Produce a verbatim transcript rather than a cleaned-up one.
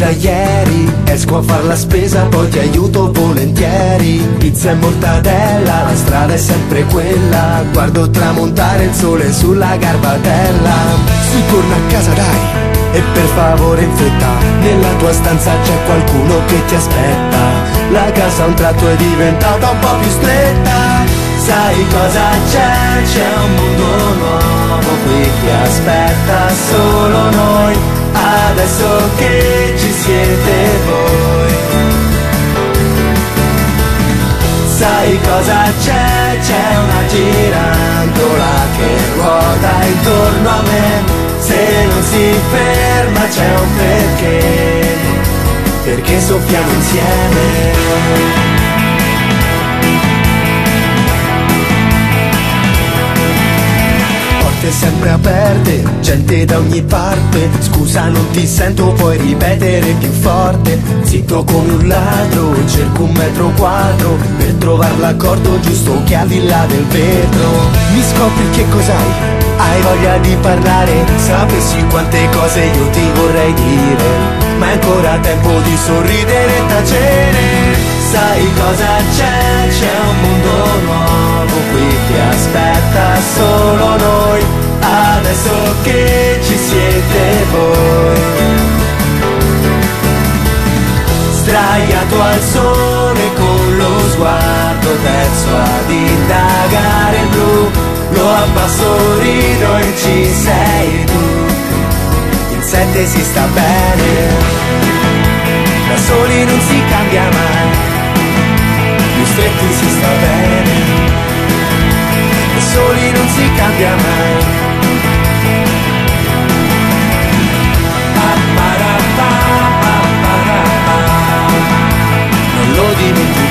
da ieri, esco a far la spesa, poi ti aiuto volentieri. Pizza e mortadella, la strada è sempre quella, guardo tramontare il sole sulla garbatella. Su, torna a casa dai, e per favore in fretta, nella tua stanza c'è qualcuno che ti aspetta. La casa a un tratto è diventata un po' più stretta. Sai cosa c'è? C'è un mondo nuovo qui che aspetta solo noi, adesso che ci siete voi. Sai cosa c'è? C'è una girandola che ruota intorno a me. Se non si ferma c'è un perché, perché soffiamo insieme. Porte sempre aperte, gente da ogni parte. Scusa non ti sento, puoi ripetere più forte. Zitto come un ladro, cerco un metro quadro per trovare l'accordo giusto che al di là del vetro. Mi scopri che cos'hai? Hai voglia di parlare? Sapessi quante cose io ti vorrei dire, ma è ancora tempo di sorridere e tacere. Sai cosa c'è? C'è un mondo nuovo qui che aspetta solo noi, adesso che ci siete voi. Sdraiato al sole con lo sguardo terzo ad indagare il blu, lo abbasso, rido e ci sei tu. In sette si sta bene, da soli non si cambia mai, più stretti si sta bene, da soli non si cambia mai. Non lo dimentico.